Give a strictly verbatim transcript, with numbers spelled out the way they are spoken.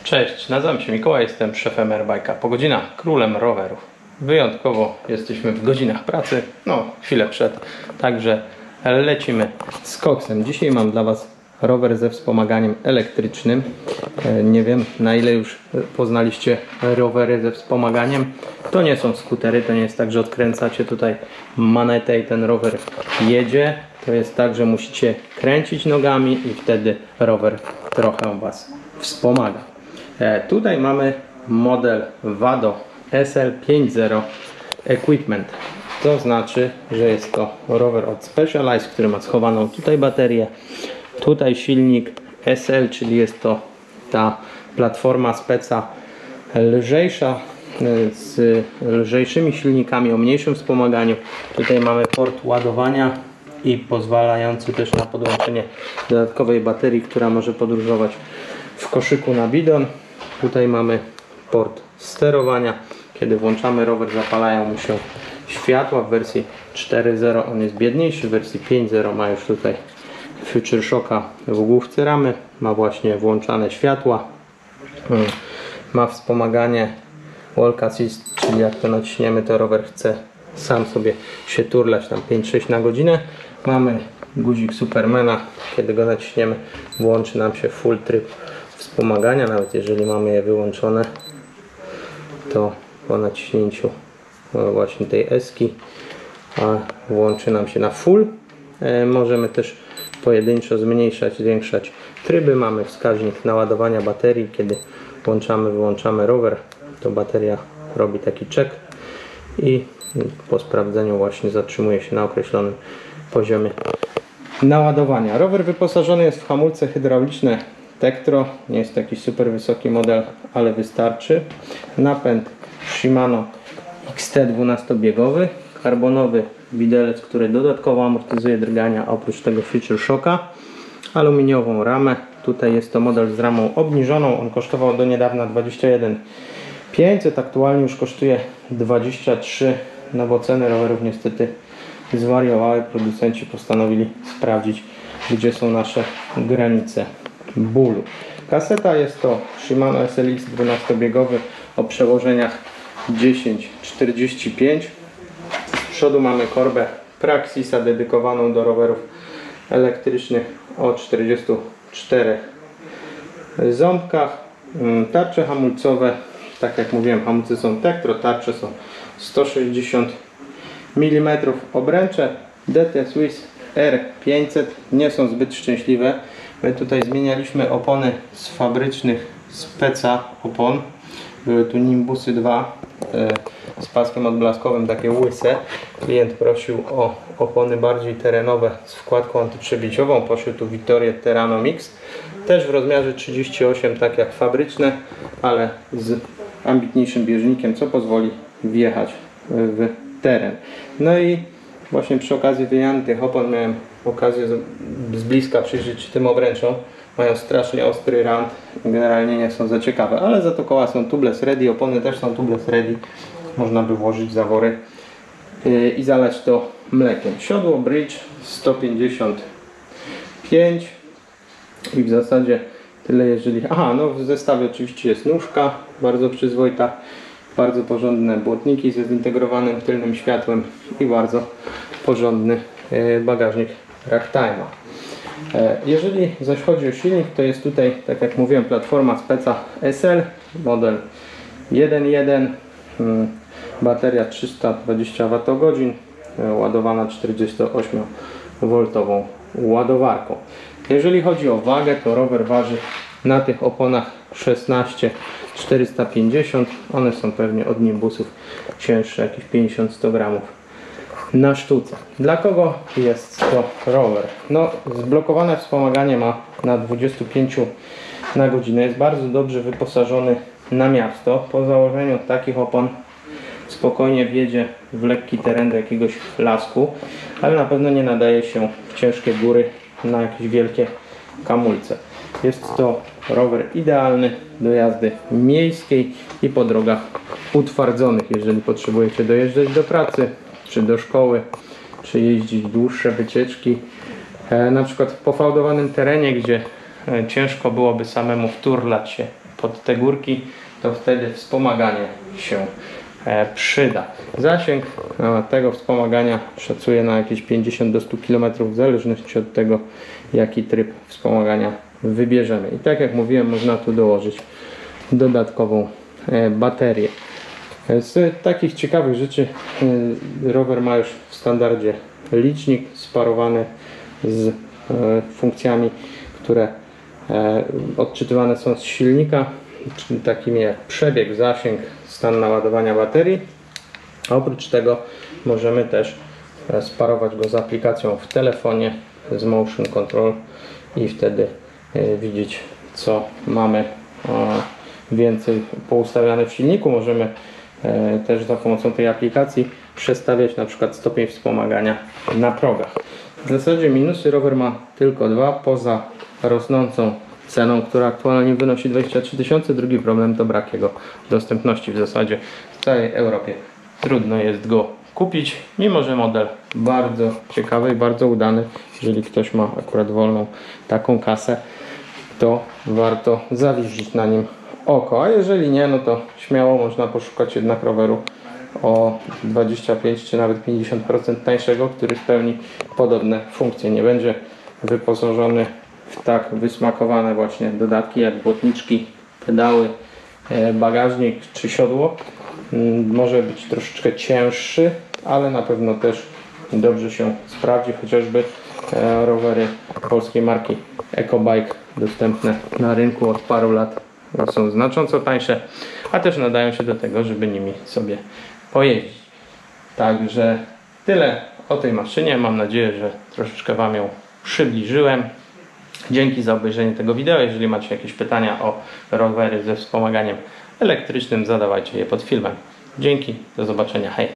Cześć, nazywam się Mikołaj, jestem szefem Airbike'a po godzinach, królem rowerów. Wyjątkowo jesteśmy w godzinach pracy, no chwilę przed, także lecimy z koksem. Dzisiaj mam dla Was rower ze wspomaganiem elektrycznym. Nie wiem, na ile już poznaliście rowery ze wspomaganiem. To nie są skutery, to nie jest tak, że odkręcacie tutaj manetę i ten rower jedzie. To jest tak, że musicie kręcić nogami i wtedy rower trochę Was wspomaga. E, tutaj mamy model Vado S L pięćdziesiąt Equipment. To znaczy, że jest to rower od Specialized, który ma schowaną tutaj baterię, tutaj silnik S L, czyli jest to ta platforma speca lżejsza, z lżejszymi silnikami o mniejszym wspomaganiu. Tutaj mamy port ładowania i pozwalający też na podłączenie dodatkowej baterii, która może podróżować w koszyku na bidon. Tutaj mamy port sterowania. Kiedy włączamy rower, zapalają mu się światła. W wersji cztery zero on jest biedniejszy, w wersji pięć zero ma już tutaj Future Shocka w główce ramy, ma właśnie włączane światła, ma wspomaganie Walk Assist, czyli jak to naciśniemy, to rower chce sam sobie się turlać tam pięć sześć na godzinę. Mamy guzik Supermana, kiedy go naciśniemy, włączy nam się full tryb wspomagania, nawet jeżeli mamy je wyłączone, to po naciśnięciu właśnie tej eski włączy nam się na full. E, możemy też pojedynczo zmniejszać, zwiększać tryby. Mamy wskaźnik naładowania baterii. Kiedy włączamy, wyłączamy rower, to bateria robi taki check i po sprawdzeniu właśnie zatrzymuje się na określonym poziomie naładowania. Rower wyposażony jest w hamulce hydrauliczne Tektro. Nie jest to jakiś super wysoki model, ale wystarczy. Napęd Shimano X T dwunastobiegowy, karbonowy widelec, który dodatkowo amortyzuje drgania, a oprócz tego Future Shocka, aluminiową ramę. Tutaj jest to model z ramą obniżoną. On kosztował do niedawna dwadzieścia jeden tysięcy pięćset, aktualnie już kosztuje dwadzieścia trzy, no bo ceny rowerów niestety zwariowały. Producenci postanowili sprawdzić, gdzie są nasze granice bólu. Kaseta jest to Shimano S L X dwunastobiegowy o przełożeniach dziesięć czterdzieści pięć. Z przodu mamy korbę Praxisa dedykowaną do rowerów elektrycznych o czterdziestu czterech ząbkach. Tarcze hamulcowe, tak jak mówiłem, hamulce są Tektro, tarcze są sto sześćdziesiąt milimetrów. Obręcze D T Swiss R pięćset nie są zbyt szczęśliwe. My tutaj zmienialiśmy opony z fabrycznych speca opon. Były tu Nimbusy dwa z paskiem odblaskowym, takie łyse. Klient prosił o opony bardziej terenowe z wkładką antyprzebieciową. Poszły tu Vittorie Terrano Mix, też w rozmiarze trzydzieści osiem, tak jak fabryczne, ale z ambitniejszym bieżnikiem, co pozwoli wjechać w teren. No i właśnie przy okazji wymiany tych opon miałem okazję z bliska przyjrzeć się tym obręczom. Mają strasznie ostry rand, generalnie nie są za ciekawe, ale za to koła są tubeless ready, opony też są tubeless ready. Można by włożyć zawory yy, i zalać to mlekiem. Siodło Bridge sto pięćdziesiąt pięć i w zasadzie tyle, jeżeli... Aha, no w zestawie oczywiście jest nóżka, bardzo przyzwoita, bardzo porządne błotniki ze zintegrowanym tylnym światłem i bardzo porządny yy, bagażnik Ragtime'a. Jeżeli zaś chodzi o silnik, to jest tutaj, tak jak mówiłem, platforma speca S L, model jeden jeden, bateria trzysta dwadzieścia wattogodzin, ładowana czterdziestoośmiowoltową ładowarką. Jeżeli chodzi o wagę, to rower waży na tych oponach szesnaście czterysta pięćdziesiąt, one są pewnie od Nimbusów cięższe, jakieś pięćdziesiąt do stu gramów na sztuce. Dla kogo jest to rower? No, zblokowane wspomaganie ma na dwudziestu pięciu na godzinę. Jest bardzo dobrze wyposażony na miasto. Po założeniu takich opon spokojnie wjedzie w lekki teren do jakiegoś lasku, ale na pewno nie nadaje się w ciężkie góry na jakieś wielkie kamulce. Jest to rower idealny do jazdy miejskiej i po drogach utwardzonych, jeżeli potrzebujecie dojeżdżać do pracy, czy do szkoły, czy jeździć dłuższe wycieczki, e, na przykład w pofałdowanym terenie, gdzie e, ciężko byłoby samemu wturlać się pod te górki, to wtedy wspomaganie się e, przyda. Zasięg e, tego wspomagania szacuję na jakieś pięćdziesiąt do stu kilometrów w zależności od tego, jaki tryb wspomagania wybierzemy. I tak jak mówiłem, można tu dołożyć dodatkową e, baterię. Z takich ciekawych rzeczy e, rower ma już w standardzie licznik sparowany z e, funkcjami, które e, odczytywane są z silnika, czyli takimi jak przebieg, zasięg, stan naładowania baterii. A oprócz tego możemy też e, sparować go z aplikacją w telefonie z Motion Control i wtedy e, widzieć, co mamy e, więcej poustawiane w silniku. Możemy e, też za pomocą tej aplikacji przestawiać na przykład stopień wspomagania na progach. W zasadzie minusy rower ma tylko dwa, poza rosnącą ceną, która aktualnie wynosi dwadzieścia trzy tysiące. Drugi problem to brak jego dostępności. W zasadzie w całej Europie trudno jest go kupić, mimo że model bardzo ciekawy i bardzo udany. Jeżeli ktoś ma akurat wolną taką kasę, to warto zawiesić na nim oko, a jeżeli nie, no to śmiało można poszukać jednak roweru o dwadzieścia pięć czy nawet pięćdziesiąt procent tańszego, który spełni podobne funkcje. Nie będzie wyposażony w tak wysmakowane właśnie dodatki jak błotniczki, pedały, bagażnik czy siodło. Może być troszeczkę cięższy, ale na pewno też dobrze się sprawdzi, chociażby rowery polskiej marki EcoBike dostępne na rynku od paru lat są znacząco tańsze, a też nadają się do tego, żeby nimi sobie pojeździć. Także tyle o tej maszynie. Mam nadzieję, że troszeczkę Wam ją przybliżyłem. Dzięki za obejrzenie tego wideo. Jeżeli macie jakieś pytania o rowery ze wspomaganiem elektrycznym, zadawajcie je pod filmem. Dzięki, do zobaczenia, hej!